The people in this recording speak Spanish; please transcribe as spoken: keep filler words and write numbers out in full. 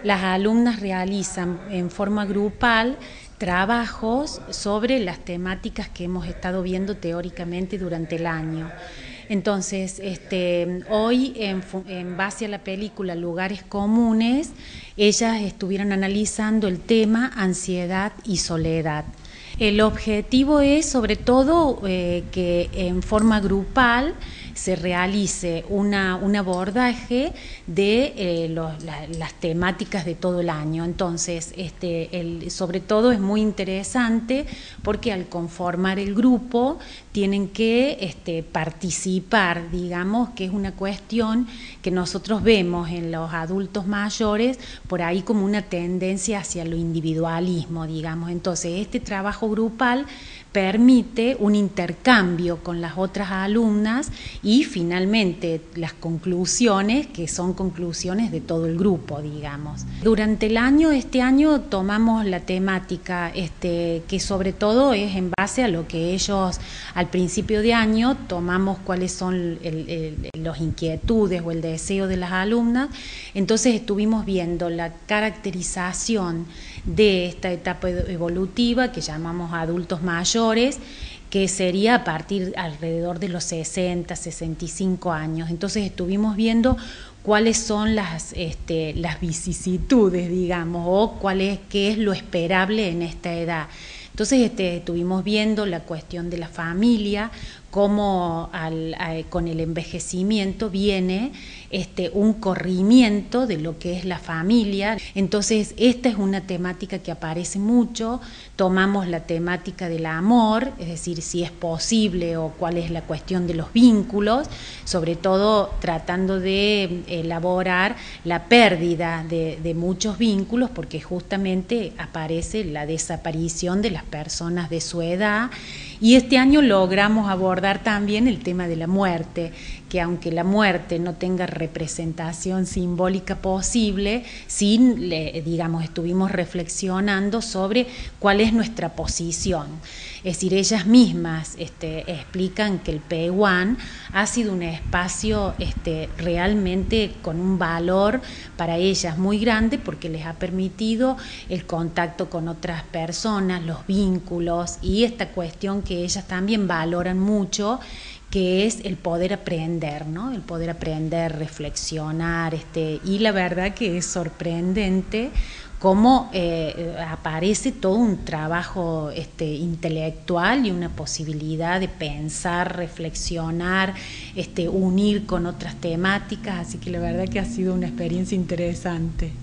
Las alumnas realizan en forma grupal trabajos sobre las temáticas que hemos estado viendo teóricamente durante el año. Entonces, este, hoy, en, en base a la película Lugares Comunes, ellas estuvieron analizando el tema ansiedad y soledad. El objetivo es, sobre todo, eh, que en forma grupal se realice una, un abordaje de eh, los, la, las temáticas de todo el año. Entonces, este, el, sobre todo es muy interesante porque al conformar el grupo tienen que este, participar, digamos, que es una cuestión que nosotros vemos en los adultos mayores por ahí como una tendencia hacia lo individualismo, digamos. Entonces, este trabajo grupal permite un intercambio con las otras alumnas y finalmente las conclusiones, que son conclusiones de todo el grupo, digamos. Durante el año, este año tomamos la temática este, que sobre todo es en base a lo que ellos al principio de año tomamos cuáles son el, el, los inquietudes o el deseo de las alumnas. Entonces estuvimos viendo la caracterización de esta etapa evolutiva que llamamos adultos mayores, que sería a partir alrededor de los sesenta, sesenta y cinco años. Entonces estuvimos viendo cuáles son las, este, las vicisitudes, digamos, o cuál es, qué es lo esperable en esta edad. Entonces este, estuvimos viendo la cuestión de la familia, cómo al, a, con el envejecimiento viene este, un corrimiento de lo que es la familia. Entonces esta es una temática que aparece mucho. Tomamos la temática del amor, es decir, si es posible o cuál es la cuestión de los vínculos, sobre todo tratando de elaborar la pérdida de, de muchos vínculos, porque justamente aparece la desaparición de las personas de su edad. Y este año logramos abordar también el tema de la muerte, que aunque la muerte no tenga representación simbólica posible, sí, le, digamos, estuvimos reflexionando sobre cuál es nuestra posición. Es decir, ellas mismas este, explican que el Pehuán ha sido un espacio este, realmente con un valor para ellas muy grande porque les ha permitido el contacto con otras personas, los vínculos y esta cuestión que ellas también valoran mucho, que es el poder aprender, ¿no? El poder aprender, reflexionar, este, y la verdad que es sorprendente cómo eh, aparece todo un trabajo este, intelectual y una posibilidad de pensar, reflexionar, este, unir con otras temáticas, así que la verdad que ha sido una experiencia interesante.